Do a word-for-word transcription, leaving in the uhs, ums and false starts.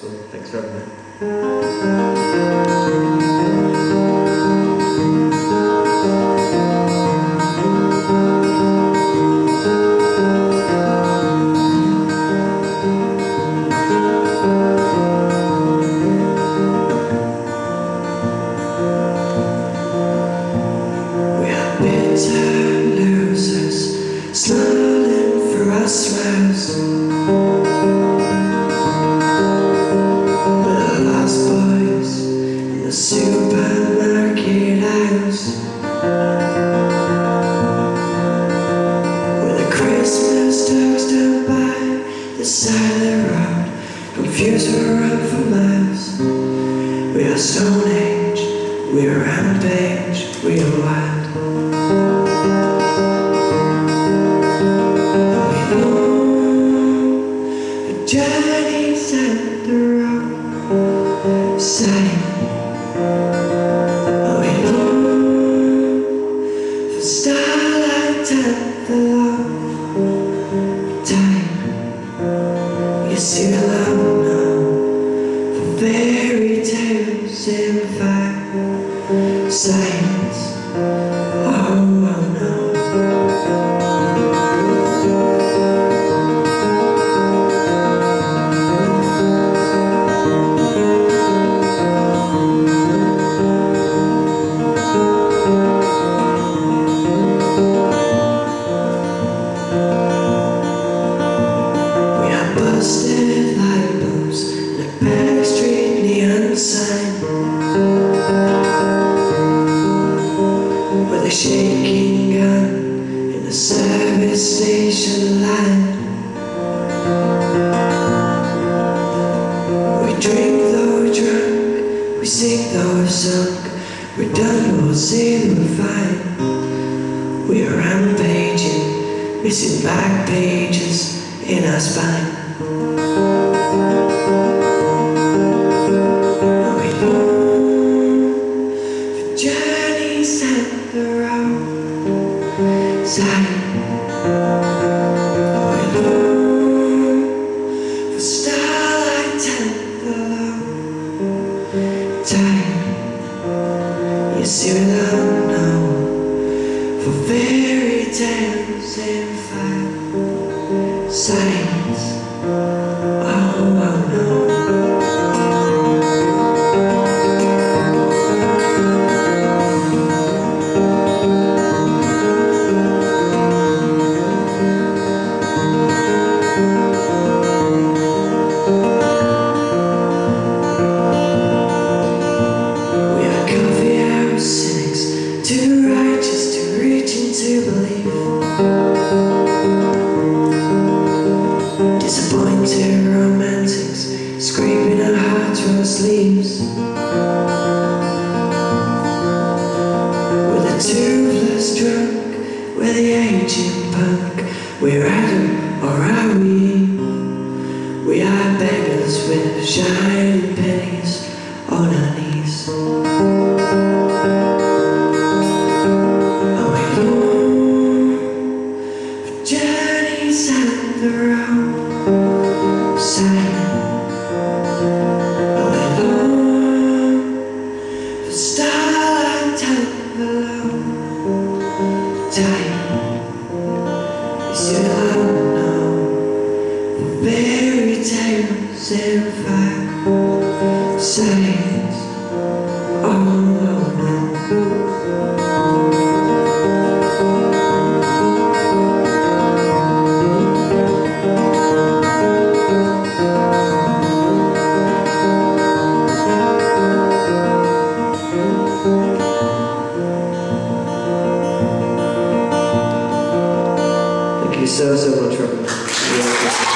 so thanks for having me. Smiling for our smiles, we're the lost boys in the supermarket aisles. We're the Christmas dogs down by the side of the road, confused we run for miles. We are Stone Age, we are Rampage, we are wild. Journeys at the roadside, oh, we long for starlight and the long time. You see, we long now for fairy tales and fire signs. Oh, oh no. Busted light bulbs in a back street neon sign, with a shaking gun in the service station line. We drink though we're drunk, we sing though we're sunk. We're done, we'll say that we're fine. We are rampaging, missing back pages in our spine. Oh, we long for journeys at the roadside. Oh, we long for starlight and the long time. You see, we long now for fairy tales and fire signs. Oh, oh no. We are coffee house cynics, too righteous to reach into belief. Disappointed romantics, scraping our hearts from our sleeves. We're the toothless drunk, we're the ancient punk. We're Adam, or are we? We are beggars with shining pennies on our knees. Oh, we long for journeys at the road side. Oh, we long for starlight and the long time. You see, I don't know for fairy tales and fire signs. Oh, oh no. Thank you so, so much for having me.